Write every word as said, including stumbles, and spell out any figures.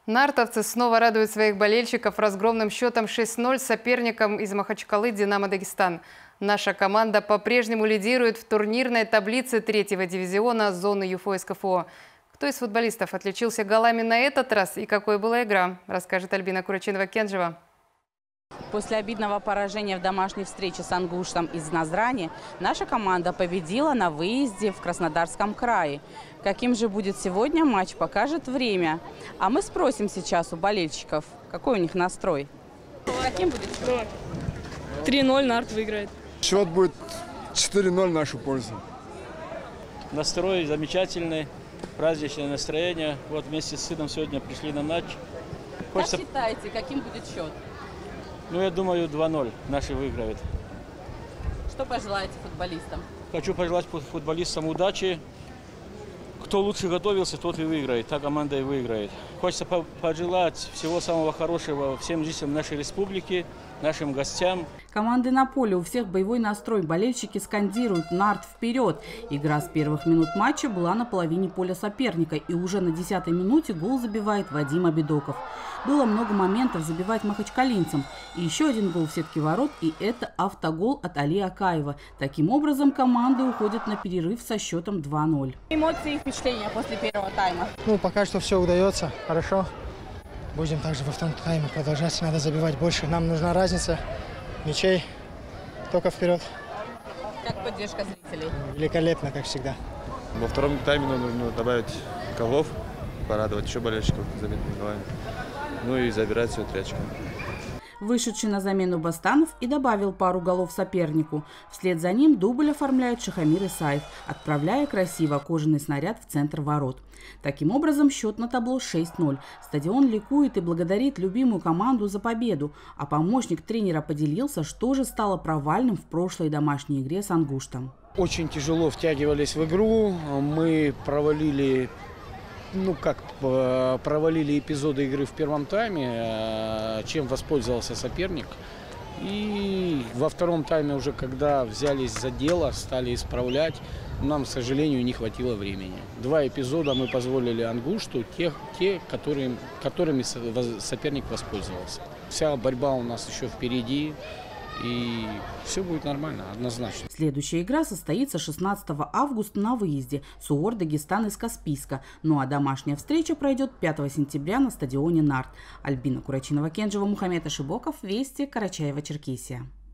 Нартовцы снова радуют своих болельщиков разгромным счетом шесть ноль соперником из Махачкалы «Динамо Дагестан». Наша команда по-прежнему лидирует в турнирной таблице третьего дивизиона зоны ЮФО эс ка эф о. Кто из футболистов отличился голами на этот раз и какой была игра, расскажет Альбина Курачинова-Кенджева. После обидного поражения в домашней встрече с Ангуштом из Назрани наша команда победила на выезде в Краснодарском крае. Каким же будет сегодня матч, покажет время. А мы спросим сейчас у болельщиков, какой у них настрой. Каким будет счет? три ноль Нарт выиграет. Счет будет четыре ноль в нашу пользу. Настрой замечательный, праздничное настроение. Вот вместе с сыном сегодня пришли на матч. Хочется... Как считаете, каким будет счет? Ну, я думаю, два ноль наши выиграют. Что пожелаете футболистам? Хочу пожелать футболистам удачи. Кто лучше готовился, тот и выиграет. Та команда и выиграет. Хочется пожелать всего самого хорошего всем жителям нашей республики, нашим гостям. Команды на поле, у всех боевой настрой. Болельщики скандируют «Нарт вперед!». Игра с первых минут матча была на половине поля соперника. И уже на десятой минуте гол забивает Вадим Абидоков. Было много моментов забивать махачкалинцам. И еще один гол в сетке ворот, и это автогол от Али Акаева. Таким образом, команды уходят на перерыв со счетом два ноль. Эмоции и впечатления после первого тайма? Ну, пока что все удается. Хорошо. Будем также во втором тайме продолжать. Надо забивать больше. Нам нужна разница мячей. Только вперед. Как поддержка зрителей? Великолепно, как всегда. Во втором тайме нужно добавить голов, порадовать еще болельщиков забитыми голами. Ну и забирать все три очка. Вышедший на замену Бастанов и добавил пару голов сопернику. Вслед за ним дубль оформляет Шахамир Исаев, отправляя красиво кожаный снаряд в центр ворот. Таким образом, счет на табло шесть ноль. Стадион ликует и благодарит любимую команду за победу. А помощник тренера поделился, что же стало провальным в прошлой домашней игре с Ангуштом. Очень тяжело втягивались в игру. Мы провалили... Ну как, провалили эпизоды игры в первом тайме, чем воспользовался соперник. И во втором тайме уже, когда взялись за дело, стали исправлять, нам, к сожалению, не хватило времени. Два эпизода мы позволили Ангушту, те, те которым, которыми соперник воспользовался. Вся борьба у нас еще впереди. И все будет нормально, однозначно. Следующая игра состоится шестнадцатого августа на выезде. СУОР Дагестан из Каспийска. Ну а домашняя встреча пройдет пятого сентября на стадионе Нарт. Альбина Курачинова-Кенджева, Мухаммед Ашибоков, Вести, Карачаево-Черкесия.